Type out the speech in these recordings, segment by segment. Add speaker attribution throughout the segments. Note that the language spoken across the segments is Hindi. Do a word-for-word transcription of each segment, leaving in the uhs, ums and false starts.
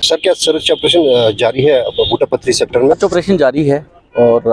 Speaker 1: सर, क्या सर्च ऑपरेशन जारी है बूटापत्थरी सेक्टर में?
Speaker 2: सर्च ऑपरेशन जारी है और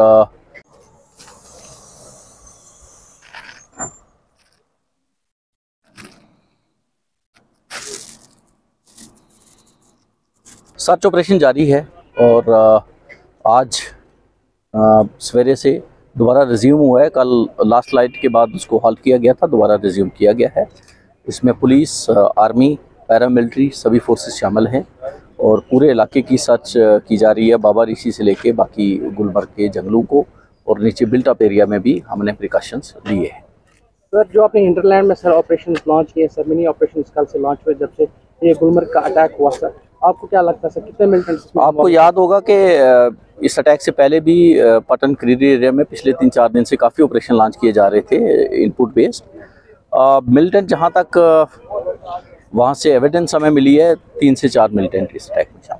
Speaker 2: सर्च ऑपरेशन जारी है और आज सवेरे से दोबारा रिज्यूम हुआ है। कल लास्ट लाइट के बाद उसको हॉल्ट किया गया था, दोबारा रिज्यूम किया गया है। इसमें पुलिस, आर्मी, पैरामिलिट्री सभी फोर्सेस शामिल हैं और पूरे इलाके की सर्च की जा रही है, बाबा ऋषि से लेके बाकी गुलमर्ग के जंगलों को, और नीचे बिल्ट अप एरिया में भी हमने प्रिकॉशंस लिए हैं।
Speaker 3: सर, जो आपने हिंटरलैंड में सर ऑपरेशन लॉन्च किए सर, मिनी ऑपरेशन कल से लॉन्च हुए जब से ये गुलमर्ग का अटैक हुआ सर, आपको क्या लगता है सर कितने मिलिटेंट्स?
Speaker 2: आपको याद होगा कि इस अटैक से पहले भी पटन क्रीरी एरिया में पिछले तीन चार दिन से काफ़ी ऑपरेशन लॉन्च किए जा रहे थे इनपुट बेस्ड। मिलिटेंट जहां तक वहां से एविडेंस हमें मिली है, तीन से चार मिलिटेंट इस अटैक में शामिल।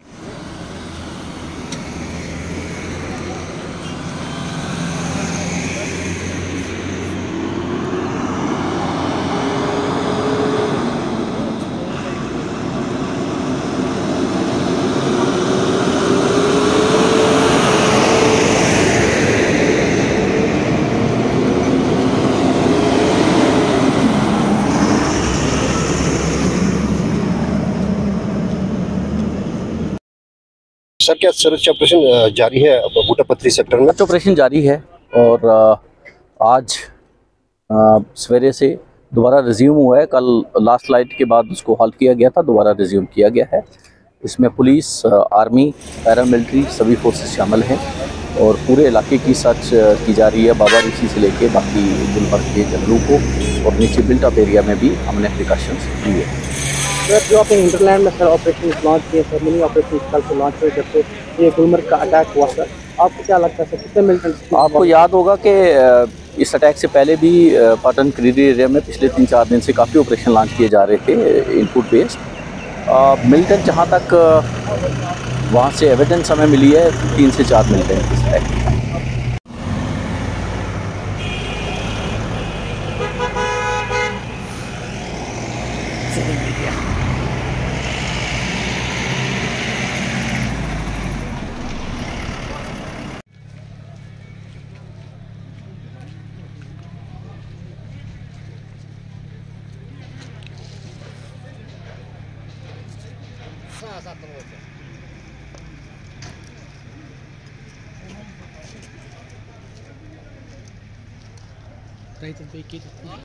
Speaker 1: सर, क्या सर्च ऑपरेशन जारी है बूटापत्थरी सेक्टर में?
Speaker 2: सर्च ऑपरेशन जारी है और आज सवेरे से दोबारा रिज्यूम हुआ है। कल लास्ट लाइट के बाद उसको हॉल्ट किया गया था, दोबारा रिज्यूम किया गया है। इसमें पुलिस, आर्मी, पैरामिलिट्री सभी फोर्सेस शामिल हैं और पूरे इलाके की सर्च की जा रही है, बाबा ऋषि से लेके बाकी गुलमर्ग के जंगलों को, और नीचे बिल्ट अप एरिया में भी हमने प्रिकॉशंस लिए हैं।
Speaker 3: सर, जो आपने हिंटरलैंड में सर ऑपरेशन लॉन्च किए सर, मिनी ऑपरेशन कल से लॉन्च हुए जब से ये गुलमर्ग का अटैक हुआ सर, आपको क्या लगता है सर कितने मिलिटेंट्स?
Speaker 2: आपको याद होगा कि इस अटैक से पहले भी पटन क्रीरी एरिया में पिछले तीन चार दिन से काफ़ी ऑपरेशन लॉन्च किए जा रहे थे इनपुट बेस्ड। मिलिटेंट जहां तक वहां से एविडेंस हमें मिली है, तीन से चार मिलिटेंट इस अटैक में।
Speaker 3: Right,